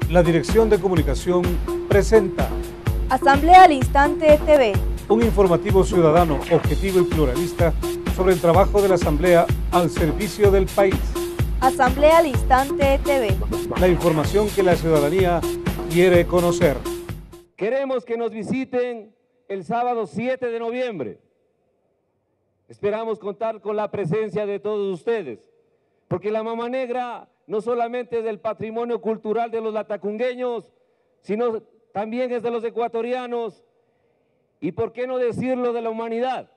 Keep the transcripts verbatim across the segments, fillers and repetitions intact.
La Dirección de Comunicación presenta Asamblea al Instante T V, un informativo ciudadano, objetivo y pluralista sobre el trabajo de la Asamblea al servicio del país. Asamblea al Instante T V. La información que la ciudadanía quiere conocer. Queremos que nos visiten el sábado siete de noviembre. Esperamos contar con la presencia de todos ustedes, porque la Mama Negra no solamente es del patrimonio cultural de los latacungueños, sino también es de los ecuatorianos y, por qué no decirlo, de la humanidad.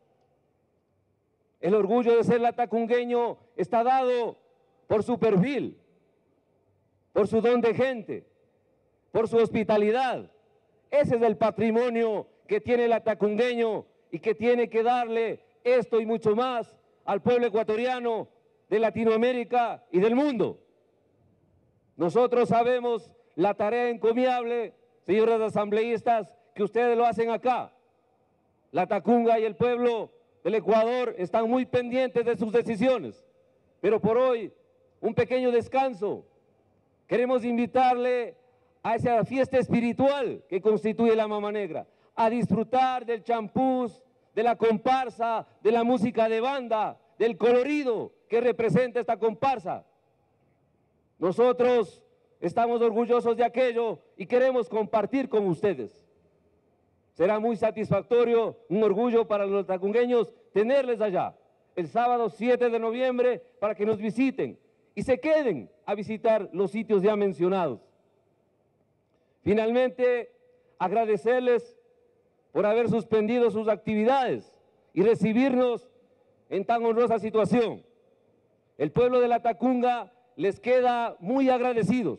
El orgullo de ser latacungueño está dado por su perfil, por su don de gente, por su hospitalidad. Ese es el patrimonio que tiene el latacungueño y que tiene que darle esto y mucho más al pueblo ecuatoriano, de Latinoamérica y del mundo. Nosotros sabemos la tarea encomiable, señores asambleístas, que ustedes lo hacen acá. La Tacunga y el pueblo del Ecuador están muy pendientes de sus decisiones, pero por hoy un pequeño descanso. Queremos invitarle a esa fiesta espiritual que constituye la Mama Negra, a disfrutar del champús, de la comparsa, de la música de banda, del colorido que representa esta comparsa. Nosotros estamos orgullosos de aquello y queremos compartir con ustedes. Será muy satisfactorio, un orgullo para los tacungueños tenerles allá el sábado siete de noviembre para que nos visiten y se queden a visitar los sitios ya mencionados. Finalmente, agradecerles por haber suspendido sus actividades y recibirnos en tan honrosa situación. El pueblo de la Tacunga les queda muy agradecidos.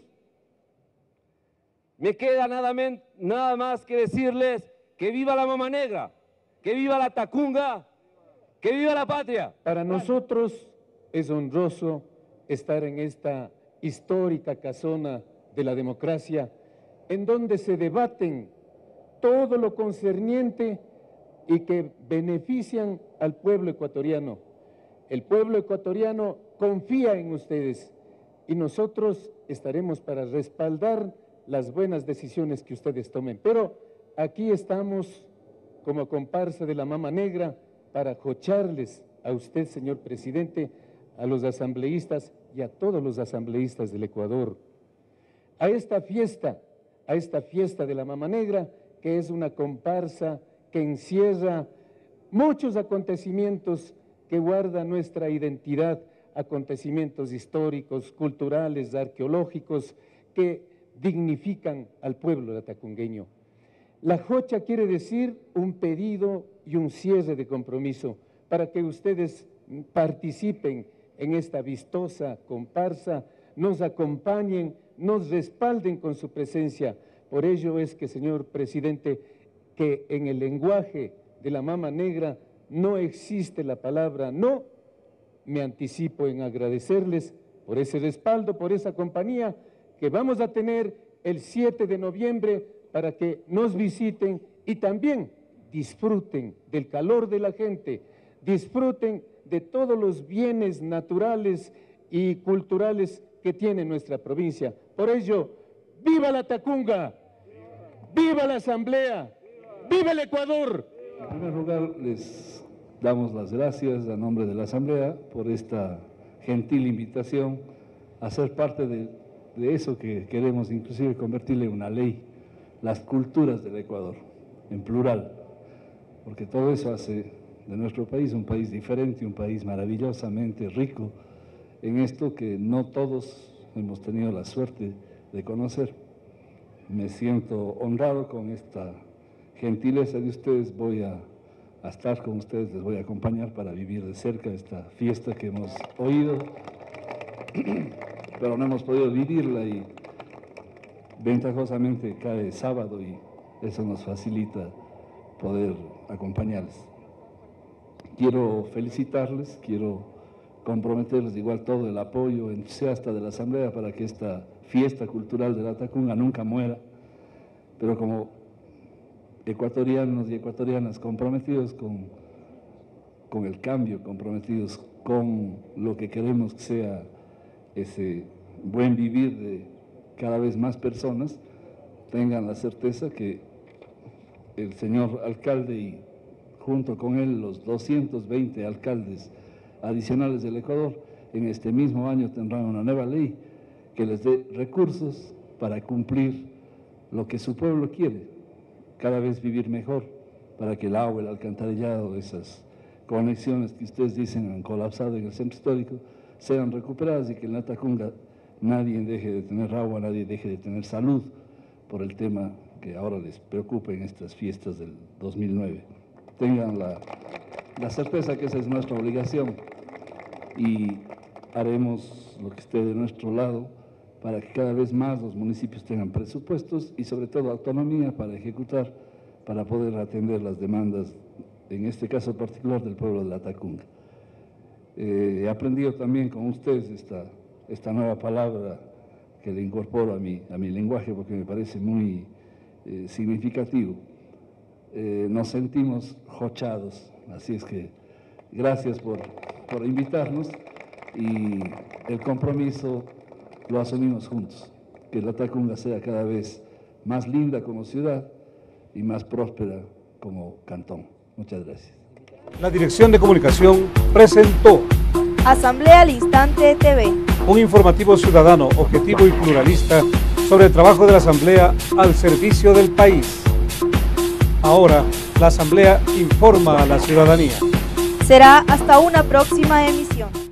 Me queda nada, men, nada más que decirles que viva la Mama Negra, que viva la Tacunga, que viva la patria. Para nosotros es honroso estar en esta histórica casona de la democracia, en donde se debaten todo lo concerniente y que benefician al pueblo ecuatoriano. El pueblo ecuatoriano confía en ustedes y nosotros estaremos para respaldar las buenas decisiones que ustedes tomen. Pero aquí estamos como comparsa de la Mama Negra para jocharles a usted, señor presidente, a los asambleístas y a todos los asambleístas del Ecuador. A esta fiesta, a esta fiesta de la Mama Negra, que es una comparsa que encierra muchos acontecimientos que guardan nuestra identidad, acontecimientos históricos, culturales, arqueológicos, que dignifican al pueblo latacungueño. La jocha quiere decir un pedido y un cierre de compromiso para que ustedes participen en esta vistosa comparsa, nos acompañen, nos respalden con su presencia. Por ello es que, señor presidente, que en el lenguaje de la Mama Negra no existe la palabra no. Me anticipo en agradecerles por ese respaldo, por esa compañía que vamos a tener el siete de noviembre para que nos visiten y también disfruten del calor de la gente, disfruten de todos los bienes naturales y culturales que tiene nuestra provincia. Por ello, ¡viva la Tacunga! ¡Viva la Asamblea! ¡Viva el Ecuador! En primer lugar, les damos las gracias a nombre de la Asamblea por esta gentil invitación a ser parte de, de eso que queremos inclusive convertirle en una ley, las culturas del Ecuador, en plural, porque todo eso hace de nuestro país un país diferente, un país maravillosamente rico en esto que no todos hemos tenido la suerte de conocer. Me siento honrado con esta gentileza de ustedes, voy a, a estar con ustedes, les voy a acompañar para vivir de cerca esta fiesta que hemos oído, pero no hemos podido vivirla y ventajosamente cae sábado y eso nos facilita poder acompañarles. Quiero felicitarles, quiero comprometerles igual todo el apoyo entusiasta de la Asamblea para que esta fiesta cultural de la Tacunga nunca muera, pero como ecuatorianos y ecuatorianas comprometidos con, con el cambio, comprometidos con lo que queremos que sea ese buen vivir de cada vez más personas tengan la certeza que el señor alcalde y junto con él los doscientos veinte alcaldes adicionales del Ecuador en este mismo año tendrán una nueva ley que les dé recursos para cumplir lo que su pueblo quiere, cada vez vivir mejor, para que el agua, el alcantarillado, esas conexiones que ustedes dicen han colapsado en el centro histórico, sean recuperadas y que en la Tacunga nadie deje de tener agua, nadie deje de tener salud por el tema que ahora les preocupa en estas fiestas del dos mil nueve. Tengan la, la certeza que esa es nuestra obligación y haremos lo que esté de nuestro lado para que cada vez más los municipios tengan presupuestos y sobre todo autonomía para ejecutar, para poder atender las demandas, en este caso particular del pueblo de la Tacunga. Eh, he aprendido también con ustedes esta, esta nueva palabra que le incorporo a mi, a mi lenguaje porque me parece muy eh, significativo. Eh, nos sentimos jochados, así es que gracias por, por invitarnos y el compromiso lo asumimos juntos, que la Tacunga sea cada vez más linda como ciudad y más próspera como cantón. Muchas gracias. La Dirección de Comunicación presentó Asamblea al Instante T V. un informativo ciudadano, objetivo y pluralista sobre el trabajo de la Asamblea al servicio del país. Ahora, la Asamblea informa a la ciudadanía. Será hasta una próxima emisión.